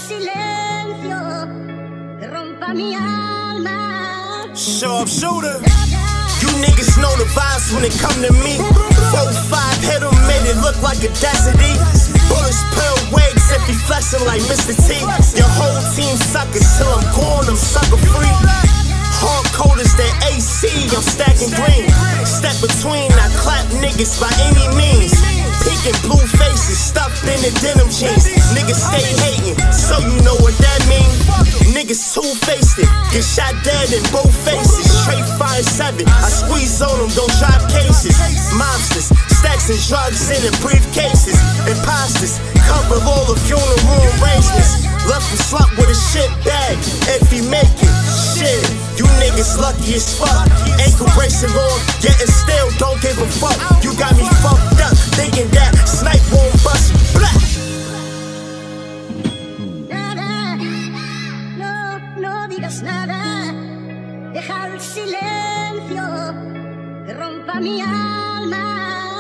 silencio que rompa mi alma. Sharpshooter. You niggas know the vibes when it come to me. 4-5 hit him, made it look like a density. Bullets, pearl wigs, if he flexing like Mr. T. Your whole team suckers till I'm gone, I'm sucker free. Hard coders, that AC, I'm stacking green. Step between, I clap niggas by any means. Peeking blue faces, stuffed in the denim jeans. Niggas stay hating, so you know what that mean. Niggas two-faced it, get shot dead in both faces. Straight 5-7, I squeeze on them, don't drop cases. Mobsters, stacks and drugs in the briefcases. Imposters, cover all the funeral arrangements. Left him slump with a shit bag, if he make it. Shit, you niggas lucky as fuck. Ankle bracing on, yet and still don't give a fuck. You got me fucked up, thinking that snipe won't bust. Blah. Nada, no digas nada. Deja el silencio que rompa mi alma.